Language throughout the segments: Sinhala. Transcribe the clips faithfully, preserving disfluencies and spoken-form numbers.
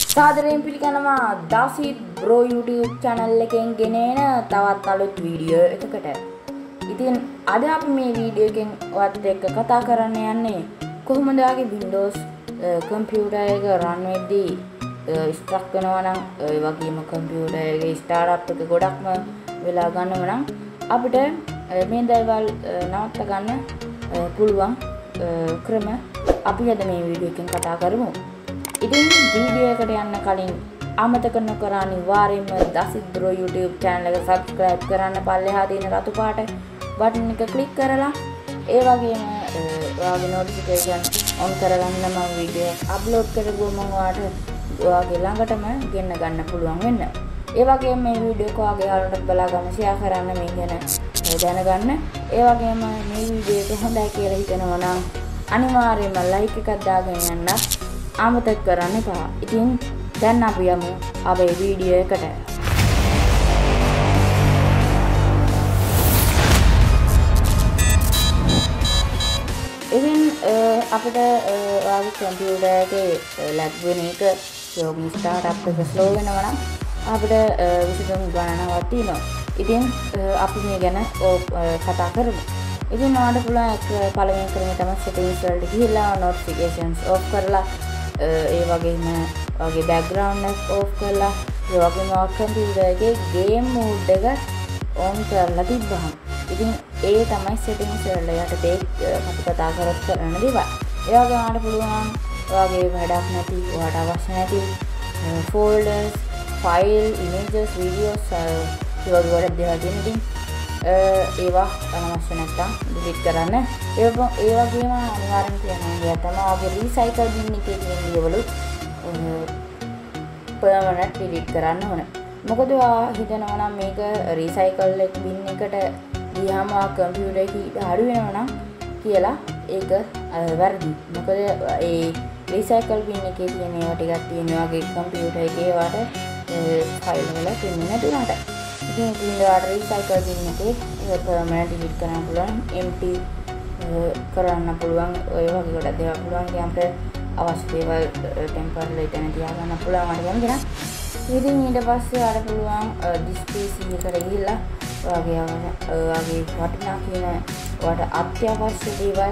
සාදරයෙන් පිළිගන්නවා දාසිත් බ්‍රෝ YouTube channel එකෙන් ගෙනෙන තවත් අලුත් වීඩියෝ එකකට. ඉතින් අද අපි මේ වීඩියෝ එකෙන් ඔයත් එක්ක කතා කරන්න යන්නේ කොහොමද ඔයාගේ Windows computer එක run වෙද්දී stuck වෙනවා නම් ඒ වගේම computer එකේ startup එක ගොඩක්ම වෙලා ගන්නව නම් අපිට මේ දේවල් නවත්ත ගන්න පුළුවන් ක්‍රම අපි අද මේ වීඩියෝ එකෙන් කතා කරමු. ඉතින් වීඩියෝ එකට යන්න කලින් අමතක නොකර අනිවාර්යයෙන්ම දාසිත් බ්‍රෝ YouTube channel එක subscribe කරන්න පල්ලෙහා තියෙන රතු පාට බටන් එක click කරලා ඒ වගේම ඔයාගේ notification on කරගන්න මම වීඩියෝ upload කරගුවම මම ඔයාට ඔයාගේ ළඟටම ගෙන්න ගන්න පුළුවන් වෙන්න. ඒ වගේම මේ වීඩියෝ එක ඔයාගේ යාළුවන්ට බලා ගන්න share කරන්න මේ ගැන දැනගන්න. ඒ වගේම මේ වීඩියෝ එක හොඳයි කියලා හිතනවා නම් අනිවාර්යයෙන්ම like එකක් දාගෙන යන්න අමතක කරන්න එපා. ඉතින් දැන් අපි යමු අපේ වීඩියෝ එකට. ඉතින් අපිට ඔයාගේ කම්පියුටර් එකේ ලැබ් වෙන එක යෝගින් ස්ටාර්ට් එක ස්ලෝ වෙනවා නම් අපිට විශේෂම ගණනාවක් තියෙනවා. ඉතින් අපි මේ ගැන කතා කරමු. ඉතින් ඔයාලට පුළුවන් පළවෙනි ක්‍රමය තමයි settings වලට ගිහිල්ලා notifications off කරලා ඒ වගේම ඔයාගේ background එක off කරලා ඒ වගේම ඔයාගේ computer එකේ game mode එක on කරලා තිබ්බහම ඉතින් ඒ තමයි settings වල යටතේ අපි කතා කරත් කරන දේවල්. ඒ වගේම ඔයාලට පුළුවන් ඔයාගේ වැඩක් නැති ඔයාලට අවශ්‍ය නැති folders, file, images, videos ඒ වගේ වල දේවල් තියෙන ඉතින් ඒවා අවශ්‍ය නැත්නම් delete කරන්න. ඒ ඒ වගේම අනිවාර්යෙන් කියනවා දෙයක් තමයි ඔයාගේ recycle bin එකේ තියෙන දේවලු permanent delete කරන්න ඕන. මොකද ඔයා හිතනවා නම් මේක recycle bin එකට ගියාම computer එකේ අඩු වෙනවා නම් කියලා ඒක වැරදි. මොකද ඒ recycle bin එකේ තියෙන ඒවා ටිකක් තියෙන ඔයාගේ computer එකේ වට file වල තියෙන්නේ නැතුණාට ඉතින් ඉතින් ඔයාලට recycle bin එකේ permanent delete කරන්න පුළුවන්, empty කරන්න පුළුවන්, ඔය වගේ කොට දේවල් පුළුවන්. ඉතින් අපිට අවශ්‍ය දේවල් temporarily එතන තියාගන්න පුළුවන් වගේ නේද? ඉතින් ඊට පස්සේ ඔයාලට පුළුවන් display C එකට ගිහිල්ලා ඔයාගේ ඔයාගේ වටිනා කියන ඔයාලට අත්‍යවශ්‍ය දේවල්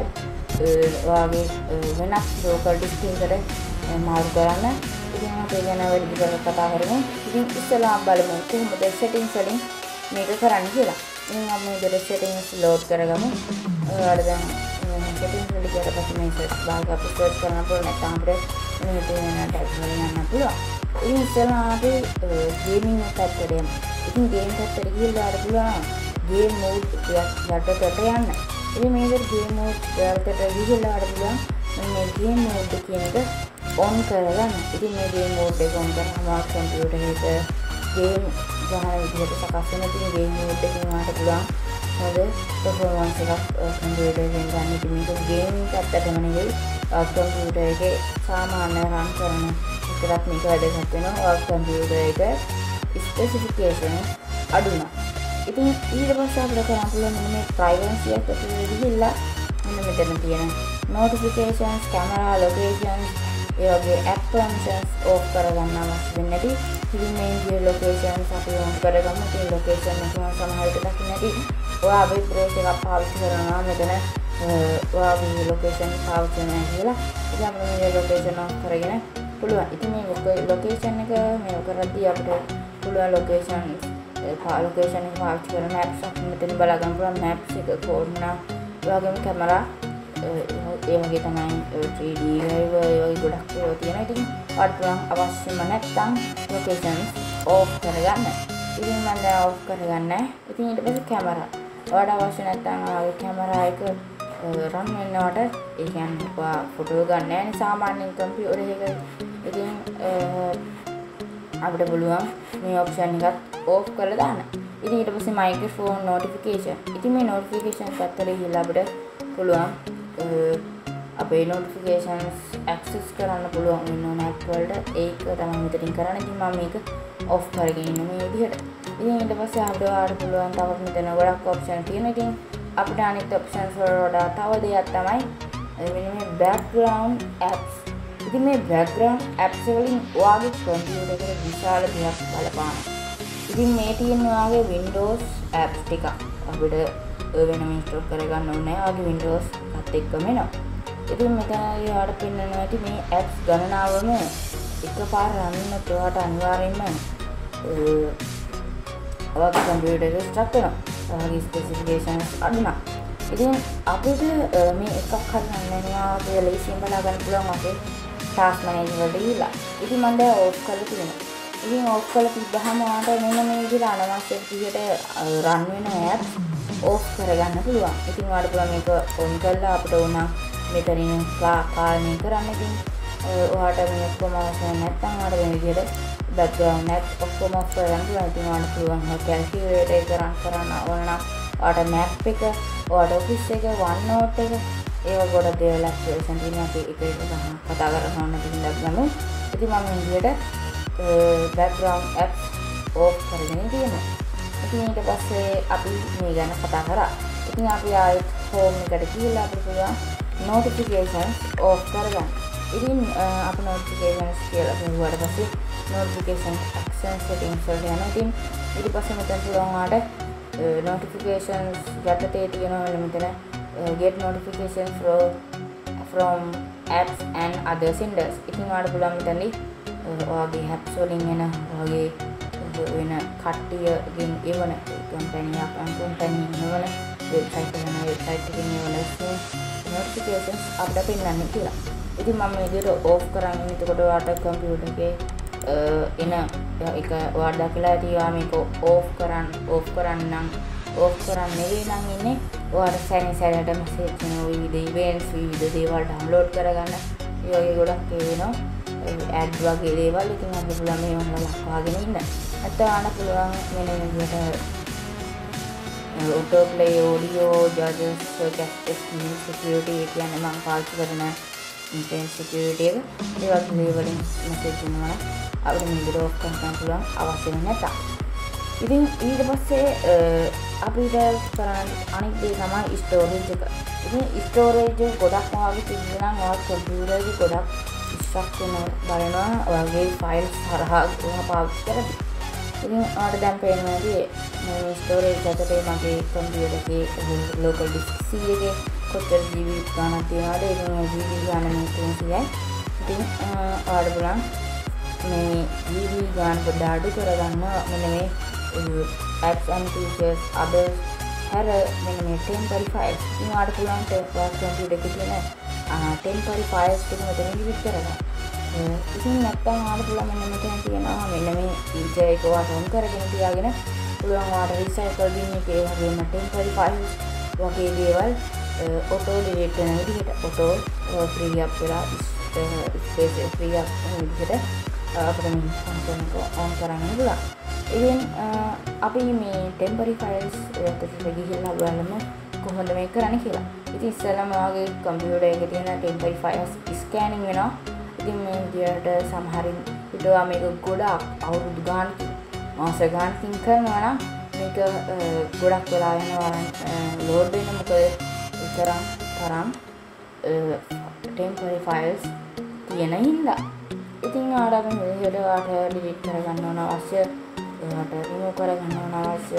ඔයාගේ වෙනස් local display එකට මාරු කරන්න. ඉතින් අපි ගැන වැඩි විස්තර කතා කරමු. ඉතින් ඉස්සෙල්ලා බලමු කොහොමද settings වලින් මේක කරන්න කියලා. ඉතින් අපි මේ settings load කරගමු. ඔයාලට දැන් settings වල ගියට පස්සේ මේ search bar එක අපි search කරන්න පුළුවන්. නැත්නම් අපිට මේ තියෙන tab වලින් යන්න පුළුවන්. ඉතින් ඉස්සෙල්ලා අපි gaming පැත්තට යමු. ඉතින් game පැත්තට ගිහිල්ලා අර පුළුවන් game mode යටතට යන්න. ඉතින් මේක game mode යටතට ගිහිල්ලා අර පුළුවන් මේ game mode කියන එක on කරගන්න. ඉතින් මේ game mode එක on කරාම computer එක game ගහන විදිහට සකස් වෙන ඉතින් game mode එකෙන් වාට පුළුවන් හොඳ performance එකක් computer එකෙන් ගන්න. ඉතින් මේක game පැත්තටම නෙවෙයි computer එකේ සාමාන්‍ය run කරන එකකට මේක වැඩගත් වෙනවා. computer එක specification අඩු වෙනවා. ඉතින් ඊට පස්සේ අපිට කරන්න පුළුවන් මේ privacy එකට ගිහිල්ලා මෙන්න මෙතන තියෙන notifications, camera, locations ඒ වගේ app functions off කරගන්න අවශ්‍ය වෙන්නේ නැති. ඉතින් මේ ගිය locations අපි on කරගමු. ඒ location එක සමහර විට දකින්න නැති. ඔයා අපි browser එකක් පාවිච්චි කරනවා මෙතන ඔයාගේ location පාවිච්චි කරනවා කියලා. ඉතින් අපිට මේ location off කරගෙන පුළුවන්. ඉතින් මේ location එක මේ කරද්දී අපිට පුළුවන් location location එක පාවිච්චි කරන maps එක මෙතන බලා ගන්න පුළුවන්. maps එක කොහොමද ඔයාගේම camera ඒ වගේ තමයි three D ඒ වගේ ගොඩක් ඒවා තියෙනවා. ඉතින් ඔයාලට අවශ්‍යම නැත්නම් locations off කරගන්න. ඉතින් මම දැන් off කරගන්න. ඉතින් ඊට පස්සේ camera. ඔයාලට අවශ්‍ය නැත්නම් ඔයාගේ camera එක run වෙනවට ඒ කියන්නේ ඔයා ෆොටෝ ගන්න නැහැ සාමාන්‍යයෙන් computer එකක. ඉතින් අපිට පුළුවන් මේ option එකත් off කරලා දාන්න. ඉතින් ඊට පස්සේ microphone notification. ඉතින් මේ notification පැත්තට ගිහලා අපිට පුළුවන් අපේ notifications access කරන්න පුළුවන් වෙන app වලට. ඒක තමයි මෙතනින් කරන්න. ඉතින් මම මේක off කරගෙන ඉන්න මේ විදිහට. ඉතින් ඊට පස්සේ අපිට ඔයාලට පුළුවන් තවත් මෙතන ගොඩක් option තියෙනවා. ඉතින් අපිට අනිත් options වල වඩා තව දෙයක් තමයි මෙන්න මේ background apps. ඉතින් මේ background apps වලින් ඔයාගේ computer එකට විශාල දෙයක් බලපානවා. ඉතින් මේ තියෙන ඔයාගේ Windows apps ටික අපිට වෙනම install කරගන්න ඕනේ නැහැ. ඔයාගේ Windows එකත් එක්කම එනවා. ඉතින් මෙතනදී ඔයාලට පෙන්වනවා ඇති මේ apps ගණනාවම එකපාර run වෙනකොට ඔයාලට අනිවාර්යයෙන්ම ඔයාගේ computer එක start වෙනවා. ඔයාගේ specifications අඩු නම්. ඉතින් අපිට මේ එකක් හරි නැන්නවා කියලා ලේසියෙන් බලා ගන්න පුළුවන් අපේ task manager වලට ගිහලා. ඉතින් මම දැන් off කරලා තියෙනවා. ඉතින් off කරලා තිබ්බහම ඔයාලට මෙන්න මේ විදිහට අනවශ්‍ය විදිහට run වෙන apps off කරගන්න පුළුවන්. ඉතින් ඔයාලට පුළුවන් මේක on කරලා අපිට ඕන මෙතනින් පාලනය කරන්න. ඉතින් ඔයාලට මේ ඔක්කොම අවශ්‍ය නැත්නම් ඔයාලට මේ විදිහට background apps ඔක්කොම off කරගන්න පුළුවන්. ඉතින් ඔයාලට පුළුවන් calculator එක run කරන්න ඕන නම් ඔයාලට map එක, ඔයාලට office එක, OneNote එක ඒව ගොඩ දේවල් ඇක්ටිවේෂන් තියෙනවා. අපි එක එක ගන්න කතා කරනවා නම් ඉතින් ගමු. ඉතින් මම මේ විදිහට background apps off කරගෙන තියෙනවා. ඉතින් ඊට පස්සේ අපි මේ ගැන කතා කරා. ඉතින් අපි ආයෙත් home එකට ගිහලා අපිට පුළුවන් notifications off කරගන්න. ඉතින් අපි notifications කියලා කියුවාට පස්සේ notification action settings වලට යනවා. ඉතින් ඊට පස්සේ මෙතන පුළුවන් ආට notifications යටතේ තියෙනවා මෙතන get notifications from from apps and other senders. ඉතින් ඔයාලට පුළුවන් මෙතනදී ඔයාගේ apps වලින් එන ඔයාගේ වෙන කට්ටියගෙන් එවන company එක company එවන website එක වෙන website එකකින් එවන notifications අපිට පෙන්වන්නේ කියලා. ඉතින් මම මේ විදිහට off කරන්නේ. එතකොට ඔයාලට computer එකේ එන එක ඔයාලට දැකලා තියෙනවා මේක off කරන්න off කරන්න නම් off කරන්න නෙවෙයි නම් ඉන්නේ ඔයාලට සැරෙන් සැරේට message එන විවිධ events විවිධ දේවල් download කරගන්න ඒ වගේ ගොඩක් වෙනවා ad වගේ දේවල්. ඉතින් අපිට පුළුවන් මේ වගේ ලක්වාගෙන ඉන්න. නැත්නම් ආන පුළුවන් මෙන්න මේ විදිහට auto play audio judges search security කියන්නේ මම පාවිච්චි කරන internet security එක. ඒ වගේ දේවලින් message එනවා නම් අපිට මේ විදිහට off කරන්න පුළුවන් අවශ්‍ය නැත. ඉතින් ඊට පස්සේ අපිට කරන්න අනිත් දේ තමයි storage එක. ඉතින් storage එක ගොඩක් වගේ තිබුණා නම් ඔයාගේ computer එකේ ගොඩක් ඉස්සක් වෙන බලනවා ඔයාගේ files හරහා ඔයා පාවිච්චි කරද්දී. ඉතින් ඔයාලට දැන් පේනවාදී මේ storage එකේ මගේ computer එකේ local disk C එකේ කොච්චර G B ගණනක් තියෙනවද? ඒක G B ගණන මේ තුන්සියයි. ඉතින් ඔයාලට බලන්න මේ G B ගණන පොඩ්ඩක් අඩු කරගන්න මෙන්න මේ apps and features others හැර මෙන්න මේ temporary files. ඉතින් ඔයාලට පුළුවන් ඔයාගේ computer එකේ තියෙන temporary files ටික මෙතන delete කරගන්න. ඉතින් නැත්නම් ඔයාලට පුළුවන් මෙන්න මෙතන තියෙනවා මෙන්න මේ feature එක ඔයාලට on කරගෙන තියාගෙන පුළුවන් ඔයාලට recycle bin එකේ වගේම temporary files වගේ දේවල් auto delete වෙන විදිහට auto free up වෙලා space free up වෙන විදිහට අපිට මේ function එක on කරන්න පුළුවන්. ඉතින් අපි මේ temporary files එකට ගිහිල්ලා බලමු කොහොමද මේක කරන්නේ කියලා. ඉතින් ඉස්සෙල්ලාම ඔයාගේ computer එකේ තියෙන temporary files scanning වෙනවා. ඉතින් මේ විදිහට සමහරින් හිතුවා මේක ගොඩක් අවුරුදු ගානකින් මාස ගානකින් කරනවා නම් මේක ගොඩක් වෙලා යනවා load වෙන මොකද තරම් තරම් temporary files තියෙන හින්දා. ඉතින් ආඩම මේ විදිහට ඔයාලට delete කරගන්න ඕන අවශ්‍ය ඔයාලට remove කරගන්න ඕන අවශ්‍ය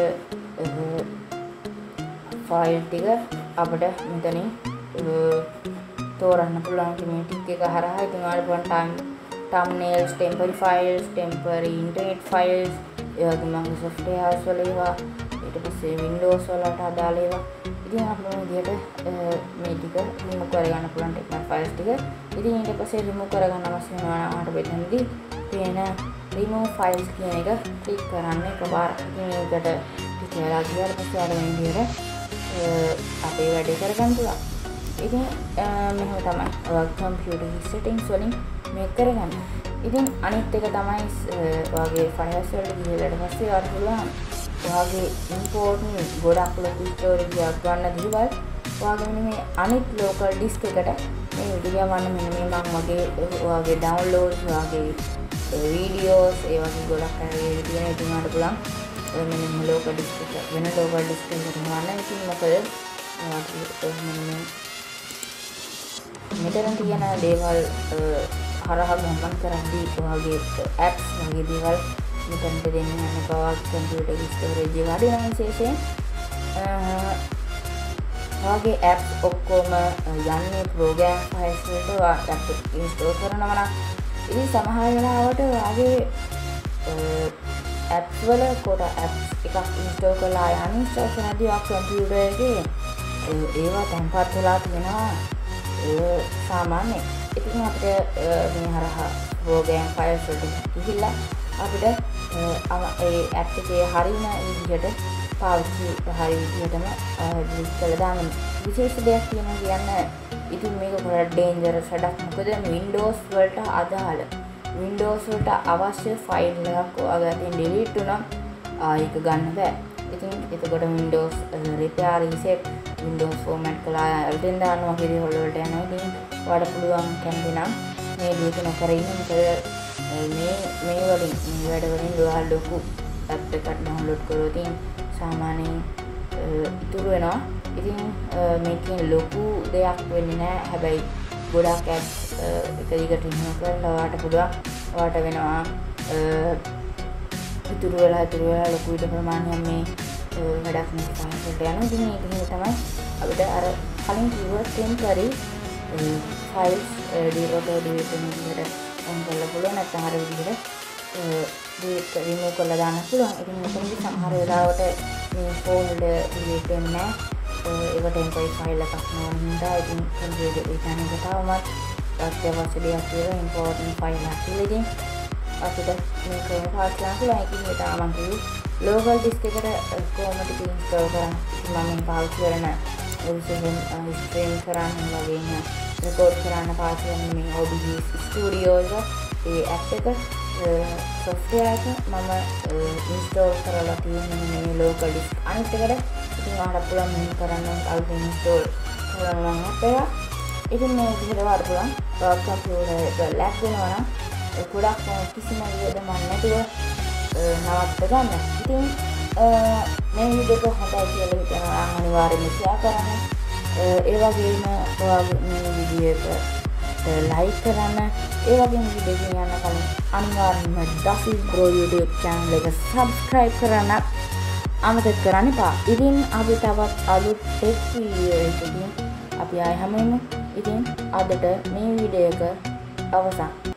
file ටික අපිට මෙතනින් තෝරන්න පුළුවන් මේ ටික එක හරහා. ඉතින් ඔයාලට පුළුවන් time thumbnails, temporary files, temporary internet files, ඒ වගේම Microsoft House වල ඒවා ඊට පස්සේ Windows වලට අදාළ ඒවා. ඉතින් අපිට මේ විදිහට මේ ටික remove කරගන්න පුළුවන් temporary files ටික. ඉතින් ඊට පස්සේ remove කරගන්න අවශ්‍ය වෙනවා නම් අපිට මෙතනදී තියෙන remove files කියන එක ක්ලික් කරන්න එකපාරට. ඉතින් මේකට ටික වෙලා ගියාට පස්සේ ආර මේ විදිහට අපේ වැඩේ කරගන්න පුළුවන්. ඉතින් මෙහෙම තමයි ඔයාගේ computer settings වලින් මේක කරගන්න. ඉතින් අනිත් එක තමයි ඔයාගේ files වලට ගිහලා පස්සේ ඔයාලට පුළුවන් ඔයාගේ important ගොඩක් ලොකු storage එකක් ගන්න දේවල් ඔයාගේ මේ අනිත් local disk එකට මේ විදිහට යවන්න. මෙන්න මේ මම වගේ ඔයාගේ downloads ඔයාගේ videos ඒ වගේ ගොඩක් කරේ තියෙන. ඉතින් ඔයාලට පුළුවන් මෙන්න මේ local disk එක වෙන local disk එකකට යවන්න. ඉතින් මොකද ඔයාගේ මෙන්න මෙතන තියෙන දේවල් හරහා ගමන් කරද්දී ඔයගේ apps වගේ දේවල් මෙතනට දෙන්න යන බව කම්පියුටර් එකේ ස්ටෝරේජ් එක අඩු වෙන විශේෂයෙන් ඔයගේ apps ඔක්කොම යන්නේ program files වලට අපිට install කරනවා නම් ඉතින් සමහර වෙලාවට ඔයගේ apps වල කොට apps එකක් install කරලා uninstall කරද්දී ඔය කම්පියුටර් එකේ ඒවා තැන්පත් වෙලා තියෙනවා ඒ සාමාන්‍යයෙන්. ඉතින් අපිට මේ හරහා program files වලට ගිහිල්ලා අපිට ඒ app එකේ හරියන විදිහට පාවිච්චි හරි විදිහටම ඩිලීට් කරලා දාන්න. විශේෂ දෙයක් තියෙනවා කියන්න. ඉතින් මේක පොඩ්ඩක් ඩේන්ජරස් වැඩක්. මොකද Windows වලට අදාළ Windows වලට අවශ්‍ය ෆයිල් එකක් ඔයාගේ අතින් ඩිලීට් වුණා ආයෙක ගන්න බෑ. ඉතින් එතකොට Windows repair reset Windows format කළා අලුතෙන් දානවා වගේ දේවල් වලට යනවා. ඉතින් ඔයාලට පුළුවන් කැමති නම් මේ දේ නොකර ඉන්න. මොකද මේ මේ වලින් මේ වැඩ වලින් ඔයාලා ලොකු app එකක් download කරොත් සාමාන්‍යයෙන් ඉතුරු වෙනවා. ඉතින් මේකෙන් ලොකු දෙයක් වෙන්නේ නැහැ. හැබැයි ගොඩක් apps එක දිගට ඉන්නවා කරලා ඔයාලට පුළුවන් ඔයාලට වෙනවා ඉතුරු වෙලා ඉතුරු වෙලා ලොකු විදිහට ප්‍රමාණයක් මේ වැඩක් මේ ෆයිල් වලට යනවා. ඉතින් ඒක නිසා තමයි අපිට අර කලින් කිව්ව temporary files delete delete වෙන විදිහට on කරලා පුළුවන්. නැත්නම් අර විදිහට delete remove කරලා දාන්න පුළුවන්. ඉතින් මෙතනදී සමහර වෙලාවට මේ folder delete වෙන්නේ නැහැ. ඒකට temporary file එකක් නෝන හින්දා ඉතින් කම්පියුටර් එක යන එක තවමත් අත්‍යවශ්‍ය දෙයක් කියලා important file එකක් කියලා. ඉතින් අපිට මේක පාවිච්චි කරන්න පුළුවන්. ඉතින් ඒක තමයි මම කිව්වේ local disk එකට කොහොමද install කරන්නේ. ඉතින් මම පාවිච්චි කරන විශේෂයෙන් stream කරන්න වගේ නේ record කරන්න පාවිච්චි කරන මේ O B S Studio එක ඒ app එක software එක මම install කරලා තියෙන්නේ මේ local disk අනිත් එකට. ඉතින් ඔයාලට පුළුවන් මෙහෙම කරන්න අලුතෙන් install කරනවා නම් app එක. ඉතින් මේ විදිහට ඔයාලට පුළුවන් ඔයාගේ කම්පියුටර් එක lag වෙනවා නම් ගොඩක් කිසිම විදිහකට නැතුව නවත්ත ගන්න. ඉතින් මේ වීඩියෝ එක හොඳයි කියලා හිතනවා නම් අනිවාර්යයෙන්ම share කරන්න. ඒ වගේම ඔයාගේ මේ වීඩියෝ එක like කරන්න. ඒ වගේම වීඩියෝ එක යන කලින් අනිවාර්යයෙන්ම Duffy Bro YouTube channel එක subscribe කරන්න අමතක කරන්න එපා. ඉතින් අපි තවත් අලුත් tech video එකකින් අපි ආයෙ හමු වෙමු. ඉතින් අදට මේ වීඩියෝ එක අවසන්.